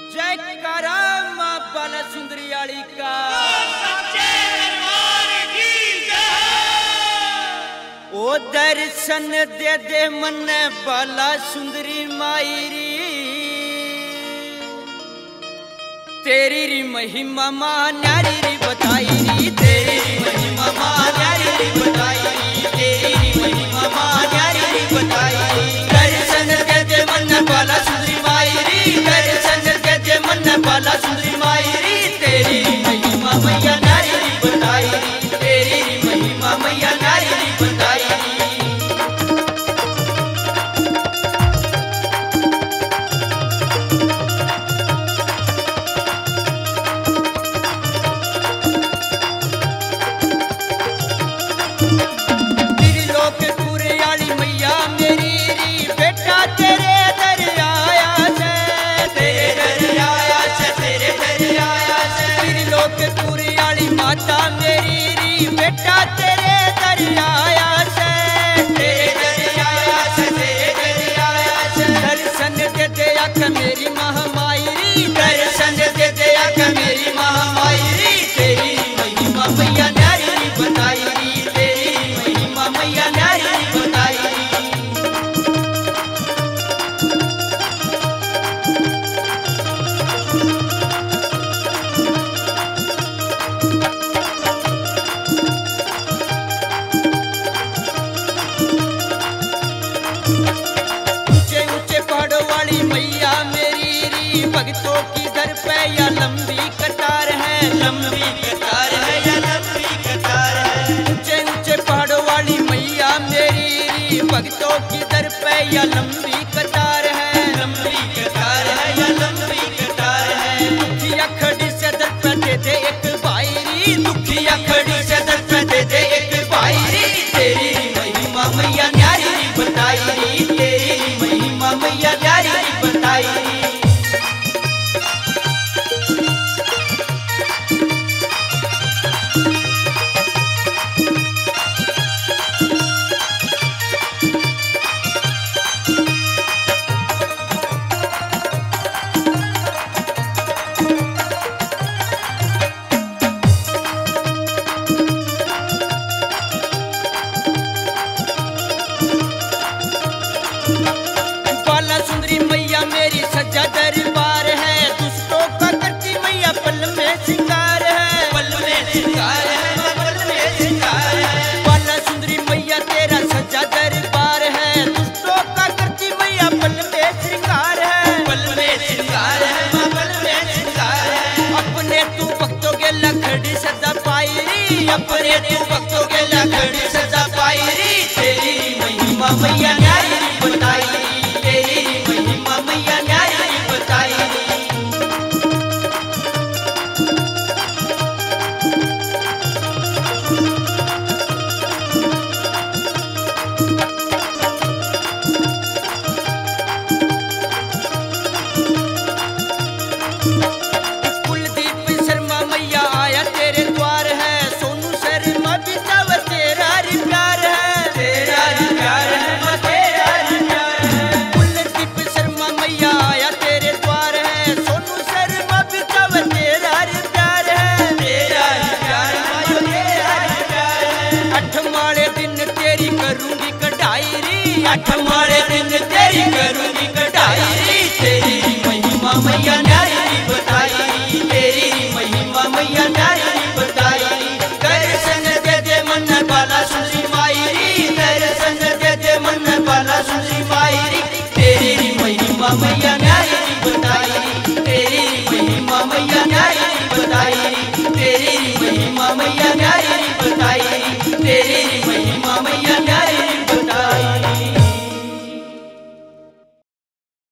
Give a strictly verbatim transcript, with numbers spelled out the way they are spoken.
जयकारा मां बाला सुंदरी आली का ओ दर्शन दे दे मन बाला सुंदरी मायरी तेरी री महिमा मां न्यारी री बताई री तेरी री महिमा मां न्यारी री बताई री तेरी री महिमा मां न्यारी री बताई दर्शन दे दे मन बाला सुंदरी मायरी दर्शन दे दे मन बाला सुंदरी मायरी तेरी री महिमा मैया न्यारी री बताई री तेरी री महिमा मैया न्यारी री बताई माता मेरी री बेटा तेरे दर आया से तेरे दर आया से तेरे दर आया से दर्शन दे दे आक मेरी महामाई दर्शन दे दे आक मेरी महामाई तेरी महिमा मैया न्यारी री बताई री तेरी महिमा मैया न्यारी री बताई भक्तों की दर पे या लंबी कतार है लंबी कतार है या लंबी कतार है ऊंचे ऊंचे पहाड़ों वाली मैया मेरी भक्तों की दर पे या लंबी कतार है लंबी कतार है या लंबी कतार है दुखिया खड़ी से दर पे दे दे एक बायरी दुखिया खड़ी से दर पे दे दे एक बायरी तेरी महिमा मैया न्यारी री बताई री तेरी महिमा मैया न्यारी री बताई री सजा दरबार है दुष्टों का करती मैया पल में सिंगार है पल में सिंगार है पल में सिंगार है बाला सुंदरी मैया तेरा सजा दरबार है दुष्टों का करती मैया पल में सिंगार है पल में सिंगार है पल में सिंगार है अपने तू भक्तों के लखड़ी सजा पायरी अपने तू भक्तों के लखड़ी सजा पायरी तेरी महिमा मैया न्यारी री बताई तेरी महिमा मैया न्यारी अठ मारे दिन तेरी करूंगी कटाई तेरी महिमा मैया न्यारी री बताई तेरी महिमा मैया न्यारी री बताई दर्शन दे दे मन बाला सुंदरी मायरी दर्शन दे दे मन बाला सुंदरी मायरी तेरी महिमा मैया न्यारी री बताई तेरी महिमा मैया न्यारी री बताई तेरी महिमा मैया न्यारी री बताई तेरी